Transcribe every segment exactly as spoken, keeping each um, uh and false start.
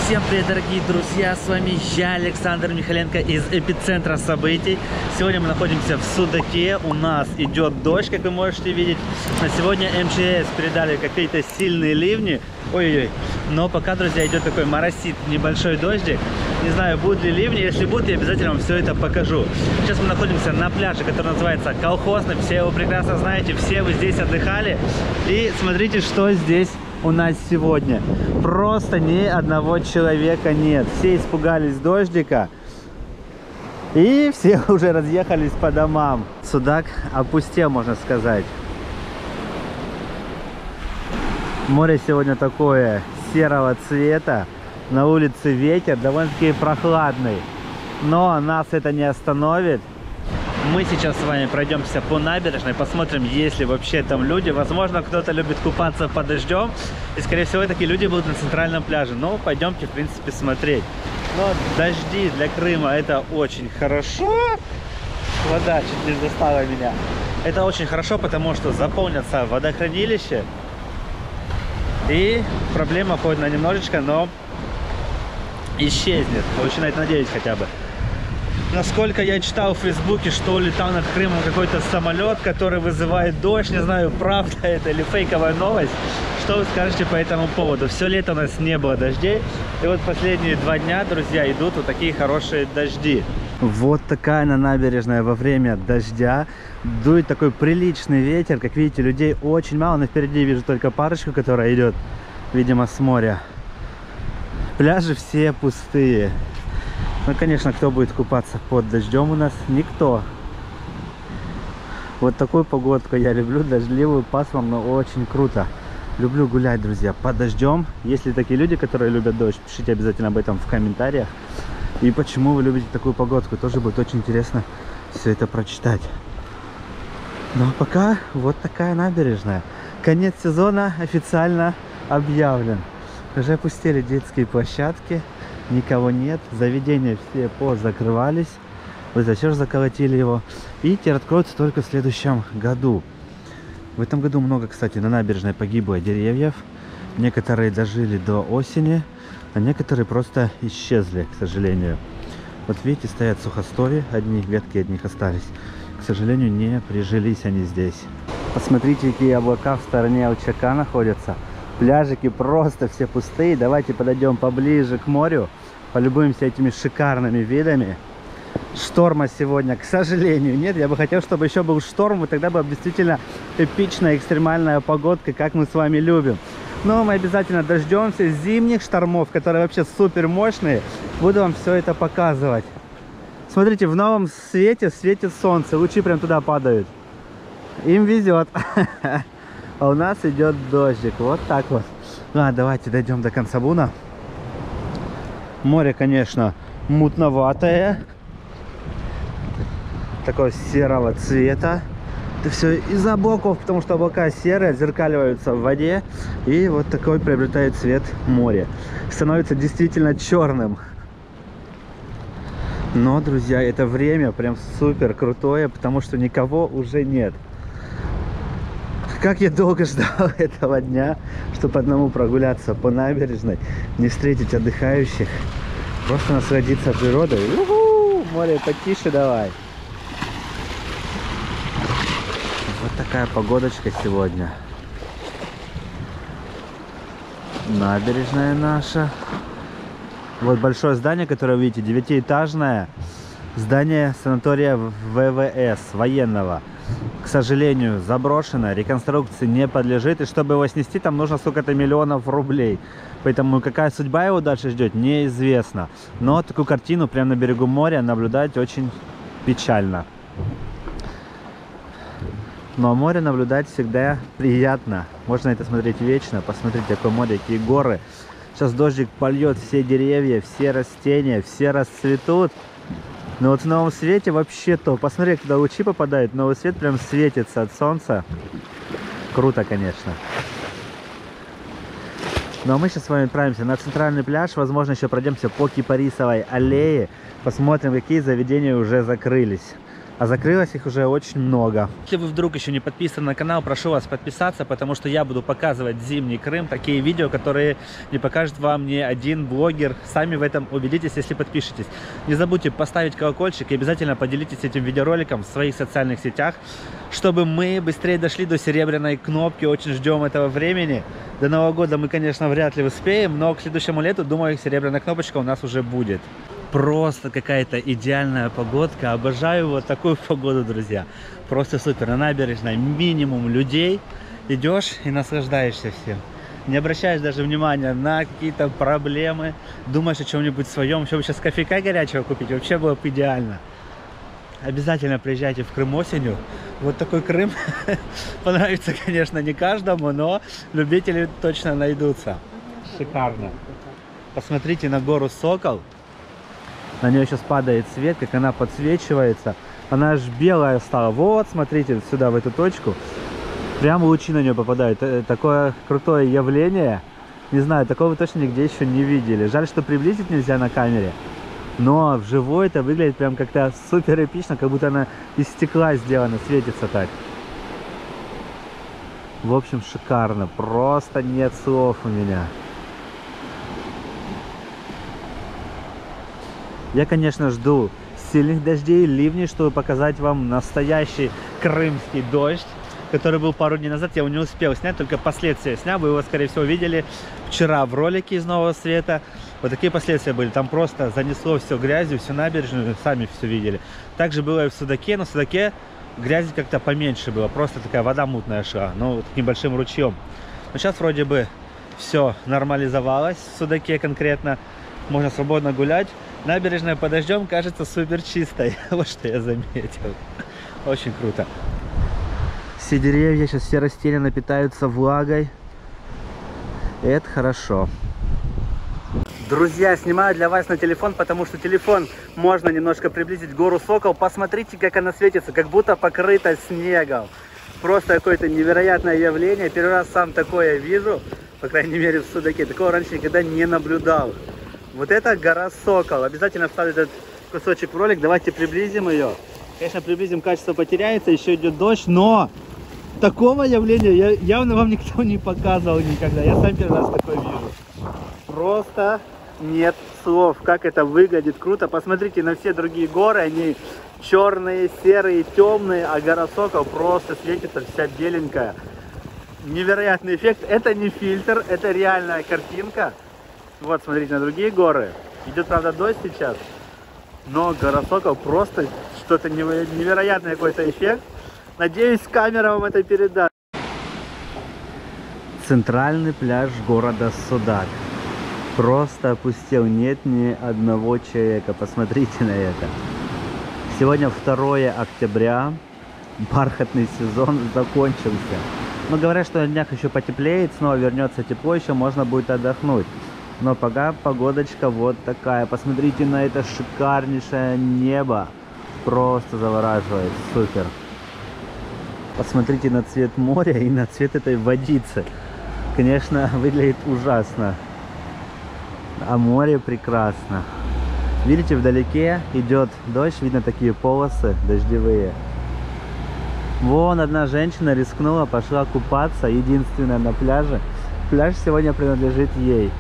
Всем привет, дорогие друзья, с вами я, Александр Михаленко из эпицентра событий. Сегодня мы находимся в Судаке, у нас идет дождь, как вы можете видеть. На сегодня эм че эс передали какие-то сильные ливни, ой-ой-ой. Но пока, друзья, идет такой моросит небольшой дождик. Не знаю, будут ли ливни, если будут, я обязательно вам все это покажу. Сейчас мы находимся на пляже, который называется Колхозный, все его прекрасно знаете, все вы здесь отдыхали. И смотрите, что здесь у нас сегодня. Просто ни одного человека нет. Все испугались дождика. И все уже разъехались по домам. Судак опустел, можно сказать. Море сегодня такое серого цвета. На улице ветер, довольно-таки прохладный. Но нас это не остановит. Мы сейчас с вами пройдемся по набережной, посмотрим, есть ли вообще там люди. Возможно, кто-то любит купаться под дождем. И, скорее всего, такие люди будут на центральном пляже. Но пойдемте, в принципе, смотреть. Но дожди для Крыма — это очень хорошо. Вода чуть не застала меня. Это очень хорошо, потому что заполнятся водохранилище. И проблема хоть на немножечко, но исчезнет. Очень на это надеюсь хотя бы. Насколько я читал в Фейсбуке, что летал над Крымом какой-то самолет, который вызывает дождь. Не знаю, правда это или фейковая новость. Что вы скажете по этому поводу? Все лето у нас не было дождей. И вот последние два дня, друзья, идут вот такие хорошие дожди. Вот такая на набережная во время дождя. Дует такой приличный ветер. Как видите, людей очень мало. Но впереди вижу только парочку, которая идет, видимо, с моря. Пляжи все пустые. Ну, конечно, кто будет купаться под дождем у нас? Никто. Вот такую погодку я люблю, дождливую, пасмурную, очень круто. Люблю гулять, друзья, под дождем. Есть ли такие люди, которые любят дождь? Пишите обязательно об этом в комментариях. И почему вы любите такую погодку? Тоже будет очень интересно все это прочитать. Ну, а пока вот такая набережная. Конец сезона официально объявлен. Уже опустили детские площадки. Никого нет, заведения все позакрывались. Вот зачем же заколотили его? И теперь откроются только в следующем году. В этом году много, кстати, на набережной погибло деревьев. Некоторые дожили до осени, а некоторые просто исчезли, к сожалению. Вот видите, стоят сухостои, одни ветки от них остались. К сожалению, не прижились они здесь. Посмотрите, какие облака в стороне Алчака находятся. Пляжики просто все пустые. Давайте подойдем поближе к морю, полюбуемся этими шикарными видами. Шторма сегодня, к сожалению, нет. Я бы хотел, чтобы еще был шторм, и тогда была действительно эпичная экстремальная погодка, как мы с вами любим. Но мы обязательно дождемся зимних штормов, которые вообще супер мощные. Буду вам все это показывать. Смотрите, в новом свете светит солнце. Лучи прям туда падают. Им везет. А у нас идет дождик. Вот так вот. А, давайте дойдем до Консабуна. Море, конечно, мутноватое. Такого серого цвета. Это все из-за облаков, потому что облака серые, отзеркаливаются в воде. И вот такой приобретает цвет море. Становится действительно черным. Но, друзья, это время прям супер крутое, потому что никого уже нет. Как я долго ждал этого дня, чтобы одному прогуляться по набережной, не встретить отдыхающих, просто насладиться природой. У-ху! Море потише давай. Вот такая погодочка сегодня. Набережная наша. Вот большое здание, которое вы видите, девятиэтажное. Здание санатория вэ вэ эс, военного. К сожалению, заброшено, реконструкции не подлежит. И чтобы его снести, там нужно сколько-то миллионов рублей. Поэтому какая судьба его дальше ждет, неизвестно. Но такую картину прямо на берегу моря наблюдать очень печально. Но море наблюдать всегда приятно. Можно это смотреть вечно. Посмотрите, какое море, какие горы. Сейчас дождик польет все деревья, все растения, все расцветут. Но вот в новом свете вообще то. Посмотри, когда лучи попадают, новый свет прям светится от солнца. Круто, конечно. Ну а мы сейчас с вами отправимся на центральный пляж. Возможно, еще пройдемся по Кипарисовой аллее. Посмотрим, какие заведения уже закрылись. А закрылось их уже очень много. Если вы вдруг еще не подписаны на канал, прошу вас подписаться, потому что я буду показывать зимний Крым, такие видео, которые не покажет вам ни один блогер. Сами в этом убедитесь, если подпишетесь. Не забудьте поставить колокольчик и обязательно поделитесь этим видеороликом в своих социальных сетях, чтобы мы быстрее дошли до серебряной кнопки. Очень ждем этого времени. До Нового года мы, конечно, вряд ли успеем, но к следующему лету, думаю, серебряная кнопочка у нас уже будет. Просто какая-то идеальная погодка. Обожаю вот такую погоду, друзья. Просто супер. На набережной минимум людей. Идешь и наслаждаешься всем. Не обращаешь даже внимания на какие-то проблемы. Думаешь о чем-нибудь своем. Еще бы сейчас кофейка горячего купить. Вообще было бы идеально. Обязательно приезжайте в Крым осенью. Вот такой Крым понравится, конечно, не каждому, но любители точно найдутся. Шикарно. Посмотрите на гору Сокол. На нее сейчас падает свет, как она подсвечивается. Она аж белая стала. Вот, смотрите, сюда, в эту точку. Прямо лучи на нее попадают. Такое крутое явление. Не знаю, такого вы точно нигде еще не видели. Жаль, что приблизить нельзя на камере. Но вживую это выглядит прям как-то супер эпично, как будто она из стекла сделана, светится так. В общем, шикарно. Просто нет слов у меня. Я, конечно, жду сильных дождей, ливней, чтобы показать вам настоящий крымский дождь, который был пару дней назад. Я его не успел снять, только последствия снял. Вы его, скорее всего, видели вчера в ролике из Нового Света. Вот такие последствия были. Там просто занесло все грязью, всю набережную, сами все видели. Также было и в Судаке, но в Судаке грязи как-то поменьше было. Просто такая вода мутная шла, но вот небольшим ручьем. Но сейчас вроде бы все нормализовалось в Судаке конкретно. Можно свободно гулять. Набережная под дождем кажется супер чистой. Вот что я заметил. Очень круто. Все деревья сейчас все растерянно питаются влагой. И это хорошо. Друзья, снимаю для вас на телефон, потому что телефон можно немножко приблизить гору Сокол. Посмотрите, как она светится, как будто покрыта снегом. Просто какое-то невероятное явление. Первый раз сам такое вижу, по крайней мере в Судаке. Такого раньше никогда не наблюдал. Вот это гора Сокол. Обязательно вставлю этот кусочек в ролик. Давайте приблизим ее. Конечно, приблизим, качество потеряется, еще идет дождь, но такого явления я, явно вам никто не показывал никогда. Я сам первый раз такое вижу. Просто нет слов, как это выглядит круто. Посмотрите на все другие горы, они черные, серые, темные, а гора Сокол просто светится вся беленькая. Невероятный эффект. Это не фильтр, это реальная картинка. Вот, смотрите на другие горы. Идет, правда, дождь сейчас, но гора Сокол просто что-то невероятный какой-то эффект. Надеюсь, камера вам это передаст. Центральный пляж города Судак. Просто опустел, нет ни одного человека. Посмотрите на это. Сегодня второе октября. Бархатный сезон закончился. Но говорят, что на днях еще потеплеет, снова вернется тепло, еще можно будет отдохнуть. Но пока погодочка вот такая. Посмотрите на это шикарнейшее небо. Просто завораживает. Супер. Посмотрите на цвет моря и на цвет этой водицы. Конечно, выглядит ужасно. А море прекрасно. Видите, вдалеке идет дождь. Видно такие полосы дождевые. Вон одна женщина рискнула, пошла купаться. Единственная на пляже. Пляж сегодня принадлежит ей.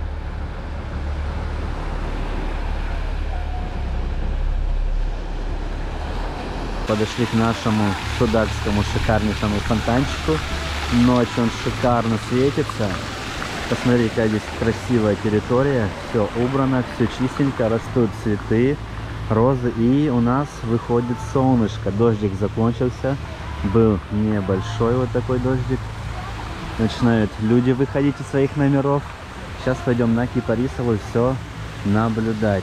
Подошли к нашему судакскому шикарнейшему фонтанчику. Ночью он шикарно светится. Посмотрите, какая здесь красивая территория. Все убрано, все чистенько, растут цветы, розы. И у нас выходит солнышко. Дождик закончился. Был небольшой вот такой дождик. Начинают люди выходить из своих номеров. Сейчас пойдем на Кипарисовую все наблюдать.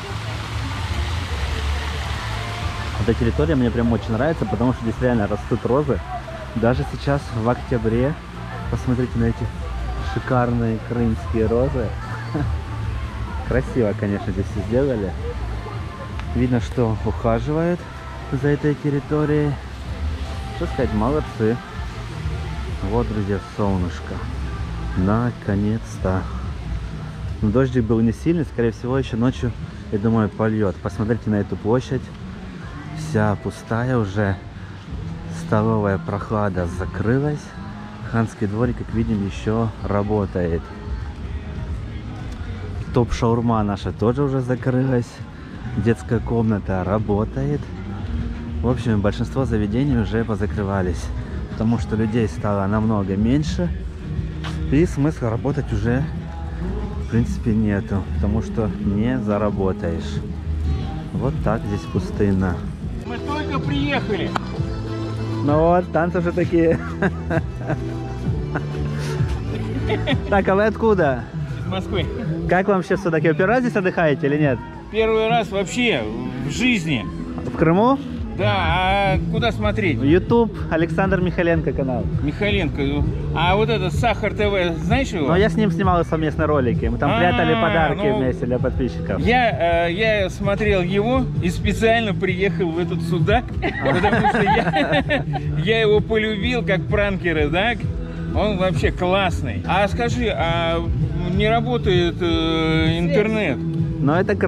Эта территория мне прям очень нравится, потому что здесь реально растут розы. Даже сейчас в октябре. Посмотрите на эти шикарные крымские розы. Красиво, конечно, здесь все сделали. Видно, что ухаживают за этой территорией. Что сказать, молодцы. Вот, друзья, солнышко. Наконец-то. Но дождик был не сильный, скорее всего, еще ночью, я думаю, польет. Посмотрите на эту площадь. вся пустая уже. Столовая прохлада закрылась. Ханский дворик, как видим, еще работает. Топ-шаурма наша тоже уже закрылась. Детская комната работает. В общем, большинство заведений уже позакрывались, потому что людей стало намного меньше. И смысла работать уже, в принципе, нету, потому что не заработаешь. Вот так здесь пустынно. Мы только приехали. Ну вот, танцы уже такие. Так, а вы откуда? Из Москвы. Как вам сейчас все-таки? Вы первый раз здесь отдыхаете или нет? Первый раз вообще в жизни. В Крыму? Да, а куда смотреть? YouTube, Александр Михайленко канал. Михайленко. А вот это Сахар ТВ, знаешь его? Ну, я с ним снимал совместные ролики. Мы там А, прятали подарки ну, вместе для подписчиков. Я, э, я смотрел его и специально приехал в этот судак, потому что я, я его полюбил как пранкера, да? Он вообще классный. А скажи, а не работает э, интернет? Но это... кр-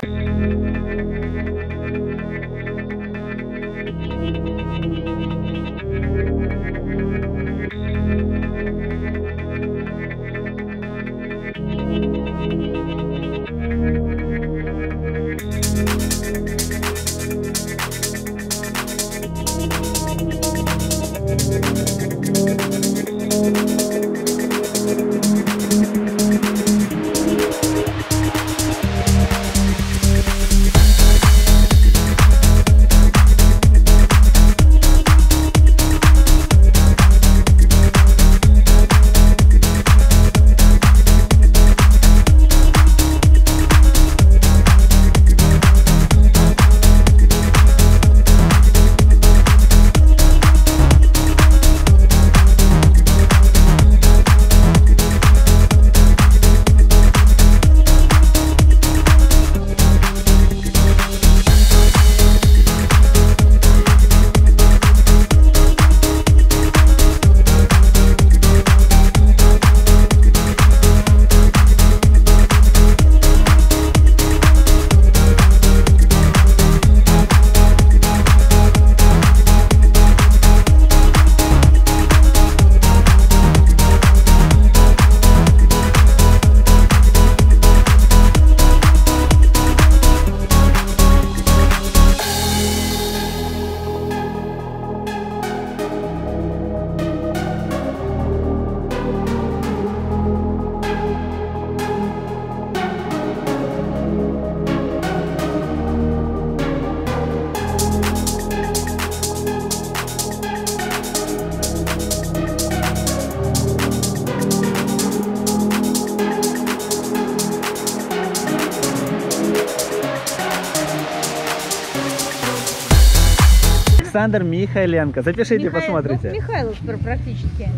Александр Михайленко. Запишите, Михаил, посмотрите. Ну, Михайлов практически.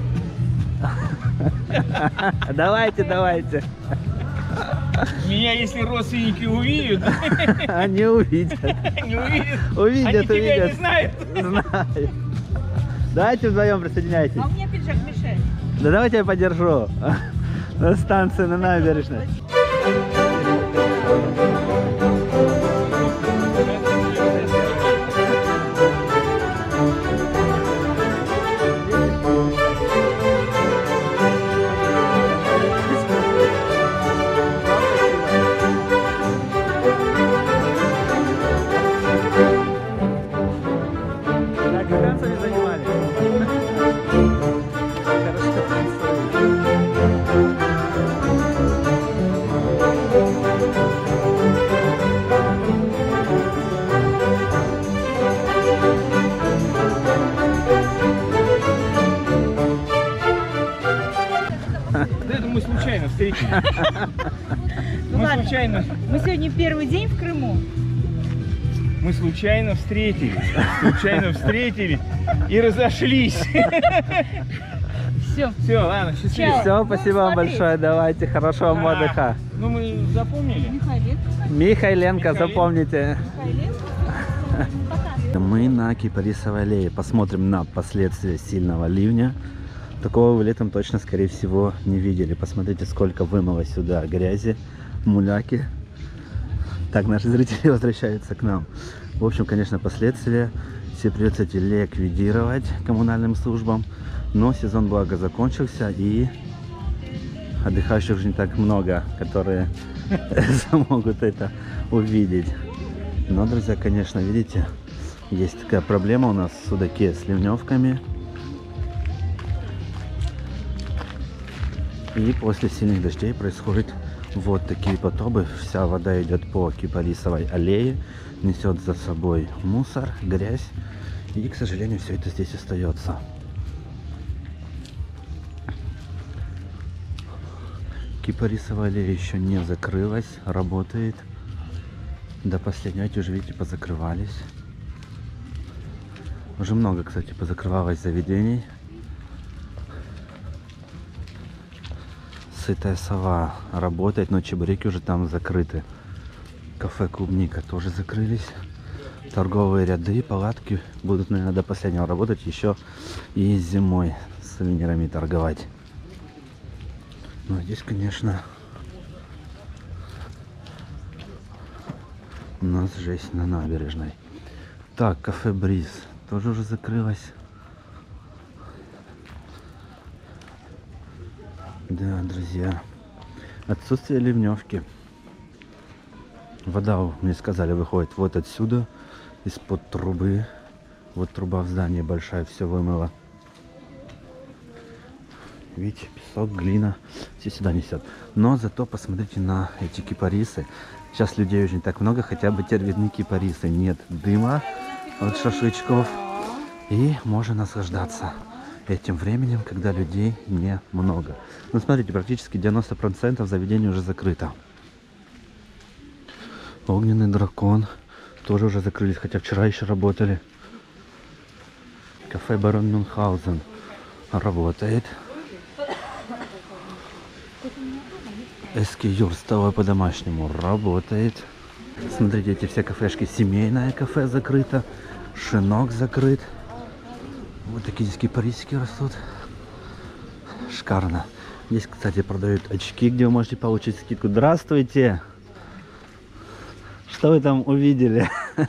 Давайте, давайте. Меня если родственники увидят, Они увидят. не увидят. Увидят, Они тебя увидят. не знают. Знаю. Давайте вдвоем присоединяйтесь. А у меня пиджак мешает. Да давайте я подержу. На станции, на набережной. Так, вы танцами занимались? Хорошо танцуете. Да это мы случайно встретились. Ну Мы ладно. случайно, Мы сегодня первый день в Крыму. мы случайно встретились. Случайно встретились и разошлись. Все. Все, ладно, счастливо. Чао. Все, спасибо вам смотри. большое. Давайте, хорошего вам А, отдыха. Ну мы запомнили. Михайленко. Михайленко, Михайленко. запомните. Михайленко. Пока. Мы на Кипарисовой аллее. Посмотрим на последствия сильного ливня. Такого вы летом точно, скорее всего, не видели. Посмотрите, сколько вымыло сюда грязи, муляки. Так, наши зрители возвращаются к нам. В общем, конечно, последствия все придется ликвидировать коммунальным службам. Но сезон благо закончился, и отдыхающих уже не так много, которые смогут это увидеть. Но, друзья, конечно, видите, есть такая проблема у нас в Судаке с ливневками. И после сильных дождей происходят вот такие потопы. Вся вода идет по Кипарисовой аллее, несет за собой мусор, грязь. И, к сожалению, все это здесь остается. Кипарисовая аллея еще не закрылась, работает. До последнего, эти уже, видите, позакрывались. Уже много, кстати, позакрывалось заведений. Сытая сова работает, но чебуреки уже там закрыты. Кафе Клубника тоже закрылись. Торговые ряды, палатки будут, наверное, до последнего работать еще и зимой с сувенирами торговать. Ну, а здесь, конечно, у нас жесть на набережной. Так, кафе Бриз тоже уже закрылось. Да, друзья, отсутствие ливневки. Вода, мне сказали, выходит вот отсюда, из-под трубы. Вот труба в здании большая, все вымыла. Видите, песок, глина, все сюда несет. Но зато посмотрите на эти кипарисы. Сейчас людей очень так много, хотя бы теперь видны кипарисы. Нет дыма от шашлычков. И можно наслаждаться этим временем, когда людей немного. Ну, смотрите, практически девяносто процентов заведений уже закрыто. Огненный дракон тоже уже закрылись, хотя вчера еще работали. Кафе Барон Мюнхгаузен работает. Эскиюр, столовая по-домашнему, работает. Смотрите, эти все кафешки. Семейное кафе закрыто. Шинок закрыт. Вот такие здесь кипарисики растут. Шикарно. Здесь, кстати, продают очки, где вы можете получить скидку. Здравствуйте! Что вы там увидели?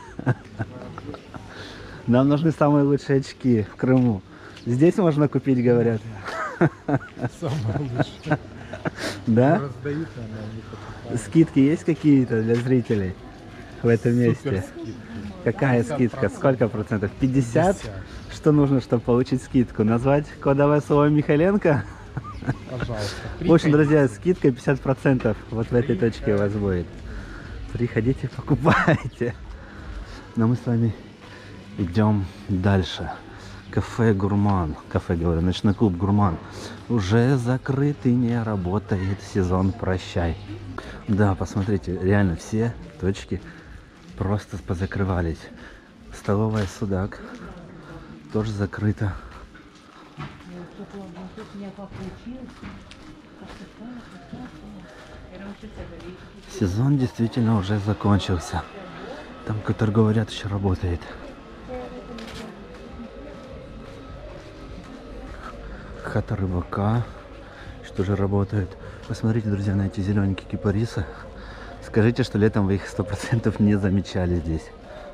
Нам нужны самые лучшие очки в Крыму. Здесь можно купить, говорят. Самое лучшее. Да? Раздают, наверное, Скидки есть какие-то для зрителей в этом месте? скидки. Какая скидка? Сколько процентов? пятьдесят? Что нужно, чтобы получить скидку? Назвать кодовое слово Михайленко? Пожалуйста. В общем, друзья, скидка пятьдесят процентов вот в этой точке у вас будет. Приходите, покупайте. Но мы с вами идем дальше. Кафе Гурман, кафе, говорю, ночной клуб Гурман уже закрыт и не работает. Сезон прощай. Да, посмотрите, реально все точки просто позакрывались. Столовая Судак тоже закрыта. Сезон действительно уже закончился. Там какой торговый ряд еще работает. Хата рыбака, что же работает. Посмотрите, друзья, на эти зелененькие кипарисы. Скажите, что летом вы их сто процентов не замечали здесь.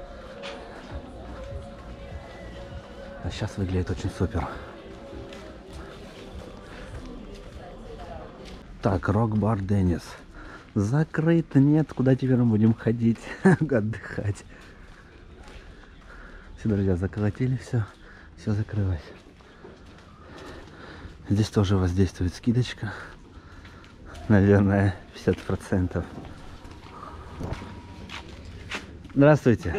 А сейчас выглядит очень супер. Так, рок-бар Деннис. Закрыт, нет. Куда теперь мы будем ходить? Отдыхать. Все, друзья, заколотили все. Все закрылось. Здесь тоже воздействует скидочка. Наверное, пятьдесят процентов. Здравствуйте.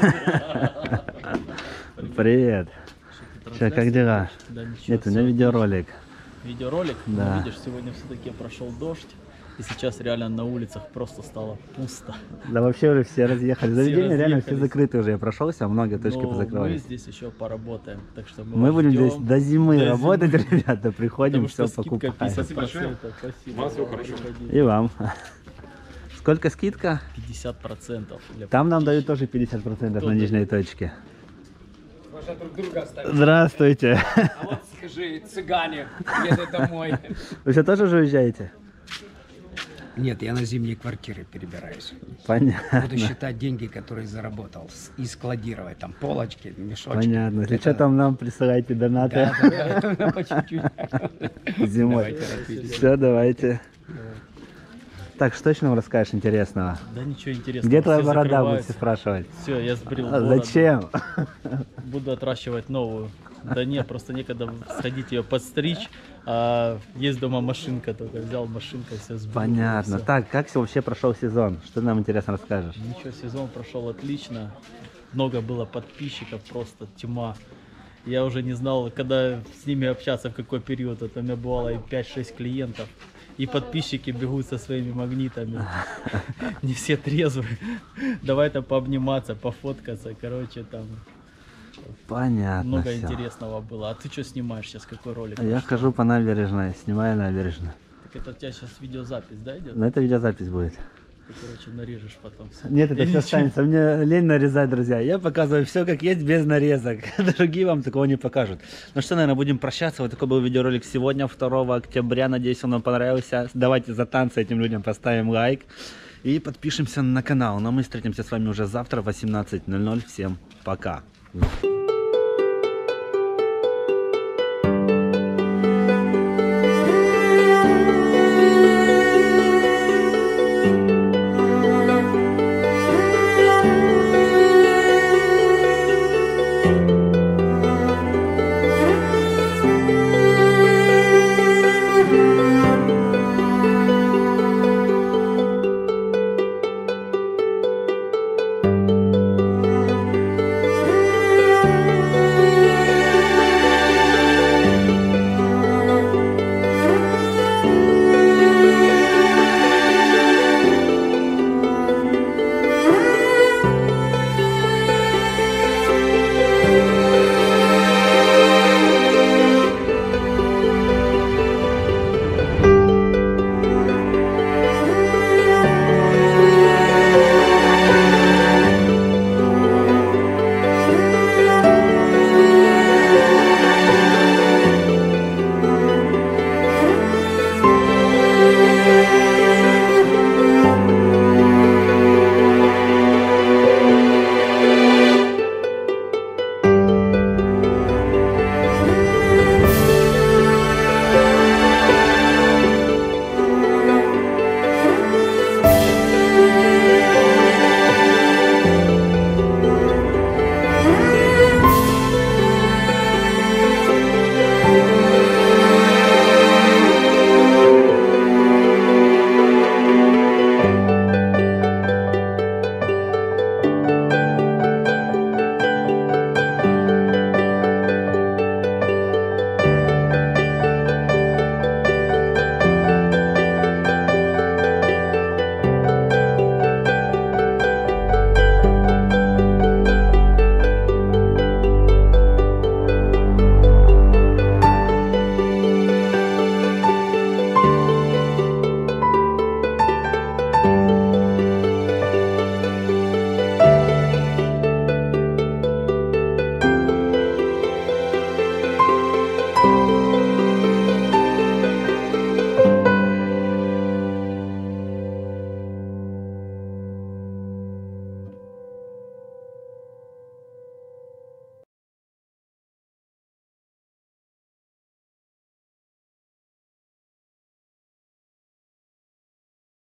Привет. Че, как дела? Да, ничего, Нет, у меня всё видеоролик. отлично. Видеоролик? Да. Ну, видишь, сегодня все-таки прошел дождь. И сейчас реально на улицах просто стало пусто. Да вообще уже все разъехали. Заведения реально все разъехались. закрыты уже. Я прошелся, многие точки Но мы позакрывались. здесь еще поработаем. Так что мы, Мы вас будем ждем здесь до зимы до работать, зимы. ребята. Приходим, Потому что все скидка покупаем. пятьдесят процентов. Спасибо. всего хорошего. И вам. Сколько скидка? пятьдесят процентов. для Там нам дают подписчиков. тоже пятьдесят процентов Кто на дает? нижней точке. Можно друг друга оставить. Здравствуйте. А вот скажи, цыгане едут домой. Вы все тоже уже уезжаете? Нет, я на зимние квартиры перебираюсь. Понятно. Буду считать деньги, которые заработал, с- и складировать там полочки, мешочки. Понятно. Если Это- что, там нам присылайте донаты Да, да, да, по чуть-чуть. зимой. Давайте, торопитесь. Все, давайте. Так, что еще нам расскажешь интересного? Да ничего интересного. Где твоя все борода, закрываются. будете спрашивать? Все, я сбрил А бороду. зачем? Буду отращивать новую. Да не, просто некогда сходить ее подстричь. А есть дома машинка только. Взял машинка, все сбрил. Понятно. всё. Так, как вообще прошел сезон? Что ты нам интересно расскажешь? Ничего, сезон прошел отлично. Много было подписчиков, просто тьма. Я уже не знал, когда с ними общаться, в какой период. Это у меня бывало и пять-шесть клиентов. И подписчики бегут со своими магнитами. Не все трезвые. Давай там пообниматься, пофоткаться. Короче, там Понятно. много всё. интересного было. А ты что снимаешь сейчас? Какой ролик? Я хожу по набережной, снимаю набережную. Так это у тебя сейчас видеозапись, да, идет? Но это видеозапись будет. Ты, короче, нарежешь потом всё. Нет, это Или все чё? останется. Мне лень нарезать, друзья. Я показываю все как есть, без нарезок. Другие вам такого не покажут. Ну что, наверное, будем прощаться. Вот такой был видеоролик сегодня, второго октября. Надеюсь, он вам понравился. Давайте за танцы этим людям поставим лайк. И подпишемся на канал. Но мы встретимся с вами уже завтра в восемнадцать ноль ноль. Всем пока.